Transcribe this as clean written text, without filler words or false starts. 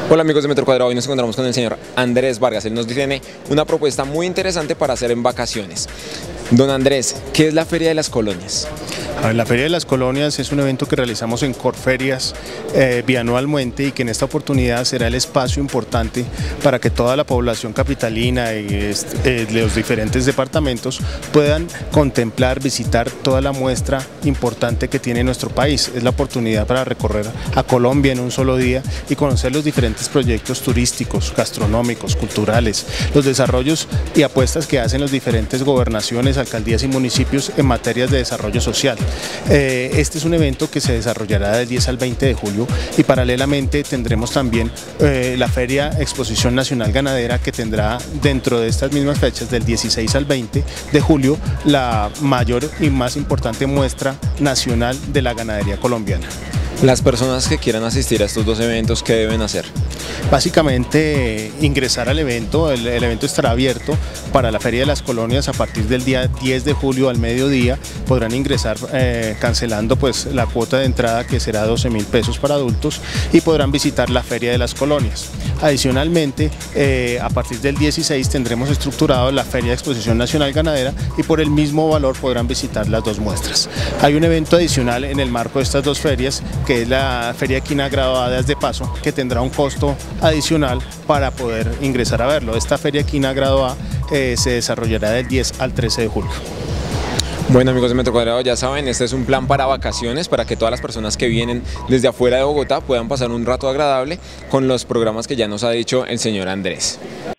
Hola amigos de Metro Cuadrado, hoy nos encontramos con el señor Andrés Vargas. Él nos tiene una propuesta muy interesante para hacer en vacaciones. Don Andrés, ¿qué es la Feria de las Colonias? La Feria de las Colonias es un evento que realizamos en Corferias bianualmente y que en esta oportunidad será el espacio importante para que toda la población capitalina y los diferentes departamentos puedan contemplar, visitar toda la muestra importante que tiene nuestro país. Es la oportunidad para recorrer a Colombia en un solo día y conocer los diferentes proyectos turísticos, gastronómicos, culturales, los desarrollos y apuestas que hacen las diferentes gobernaciones, alcaldías y municipios en materias de desarrollo social. Este es un evento que se desarrollará del 10 al 20 de julio y paralelamente tendremos también la Feria Exposición Nacional Ganadera, que tendrá dentro de estas mismas fechas del 16 al 20 de julio la mayor y más importante muestra nacional de la ganadería colombiana. Las personas que quieran asistir a estos dos eventos, ¿qué deben hacer? Básicamente ingresar al evento. El evento estará abierto para la Feria de las Colonias a partir del día 10 de julio al mediodía. Podrán ingresar cancelando pues la cuota de entrada, que será 12.000 pesos para adultos, y podrán visitar la Feria de las Colonias. Adicionalmente, a partir del 16 tendremos estructurado la Feria de Exposición Nacional Ganadera y por el mismo valor podrán visitar las dos muestras. Hay un evento adicional en el marco de estas dos ferias, que es la Feria Equina Graduadas de Paso, que tendrá un costo adicional para poder ingresar a verlo. Esta Feria Equina Graduada se desarrollará del 10 al 13 de julio. Bueno amigos de Metro Cuadrado, ya saben, este es un plan para vacaciones, para que todas las personas que vienen desde afuera de Bogotá puedan pasar un rato agradable con los programas que ya nos ha dicho el señor Andrés.